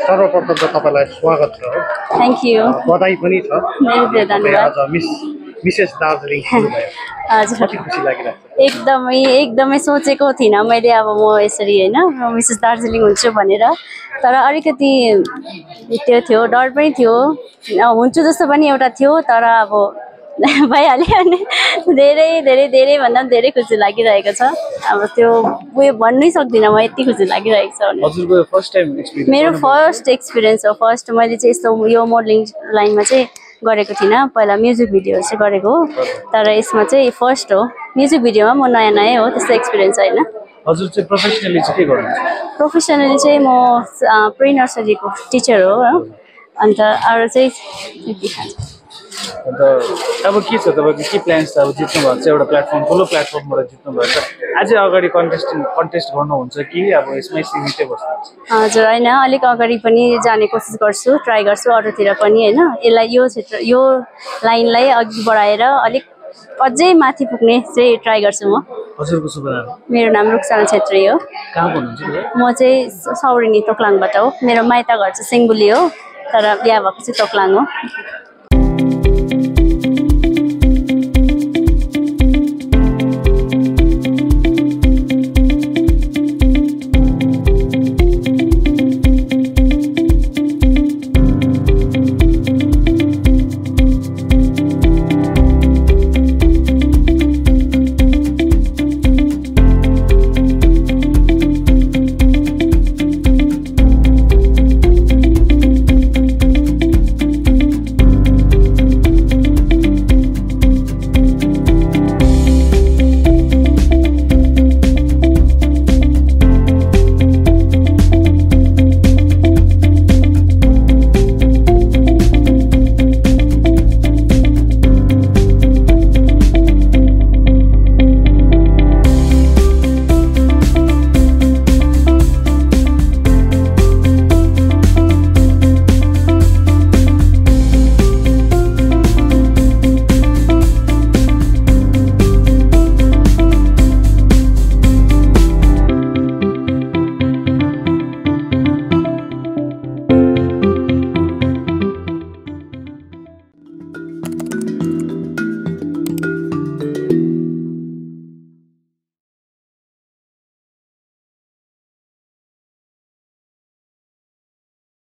सर्वप्रथम त तपाईलाई स्वागत छ। Thank you. बधाई पनि छ। धेरै धन्यवाद। आज मिसेस दार्जिलिङ हुनुभयो। हजुर कति खुसी लागिरहेको छ। एकदमै सोचेको थिइनँ मैले अब म यसरी हैन मिसेस दार्जिलिङ हुन्छु भनेर, तर अलिकति त्यो थियो, डर पनि थियो, हुन्छु जस्तो पनि एउटा थियो, तर अब भइहाल्यो अनि धेरै धेरै धेरै भन्दा पनि धेरै खुसी लागिरहेको छ। अब त्यो उयो भन्नै सक्दिनँ म, यति खुसी लागिरहेको छ। हजुरको फर्स्ट टाइम एक्सपिरियन्स? मेरो फर्स्ट एक्सपिरियन्स हो। फर्स्ट मैले चाहिँ यस्तो यो मोडलिङ लाइनमा चाहिँ गरेको थिइनँ। पहिला म्युजिक भिडियोहरू चाहिँ गरेको हो, तर यसमा चाहिँ फर्स्ट हो। म्युजिक भिडियोमा म नयाँ नयाँ हो, त्यस्तो एक्सपिरियन्स छैन। हजुर चाहिँ प्रोफेसनली चाहिँ के गर्नुहुन्छ? प्रोफेसनली चाहिँ म प्री नर्सरीको टिचर हो, अन्त अरू चाहिँ अन्त अब के छ तपाईँको के प्लान्स छ? अब जित्नु भएको छ, एउटा प्लेटफर्म ठुलो प्लेटफर्मबाट जित्नु भएको छ, अझै अगाडि कन्टेस्ट गर्नुहुन्छ कि अब यसमै सीमितै बस्नुहुन्छ? हजुर होइन, अलिक अगाडि पनि जाने कोसिस गर्छु, ट्राई गर्छु अरूतिर पनि होइन। यसलाई यो क्षेत्र यो लाइनलाई अघि बढाएर अलिक अझै माथि पुग्ने चाहिँ ट्राई गर्छु म। हजुरको शुभ नाम? मेरो नाम रुक्साना छेत्री हो। कहाँ भन्नुहुन्छ? म चाहिँ सौरेनी तोक्लाङबाट हो। मेरो माइत घर चाहिँ सिङबुली हो, तर बिहा भएको चाहिँ तोक्लाङ हो।